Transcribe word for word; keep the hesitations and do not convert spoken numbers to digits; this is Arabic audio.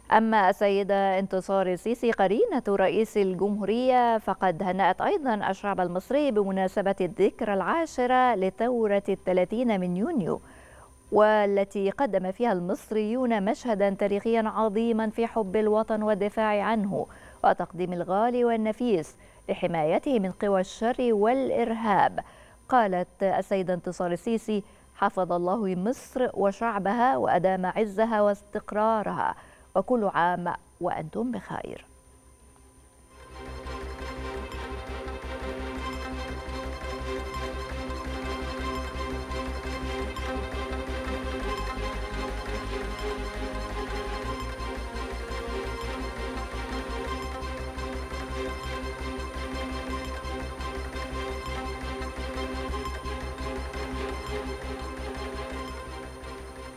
أما السيدة انتصار السيسي قرينة رئيس الجمهورية فقد هنأت أيضا الشعب المصري بمناسبة الذكرى العاشرة لثورة الثلاثين من يونيو، والتي قدم فيها المصريون مشهدا تاريخيا عظيما في حب الوطن والدفاع عنه وتقديم الغالي والنفيس لحمايته من قوى الشر والإرهاب. قالت السيدة انتصار السيسي: حفظ الله مصر وشعبها وأدام عزها واستقرارها، وكل عام وأنتم بخير.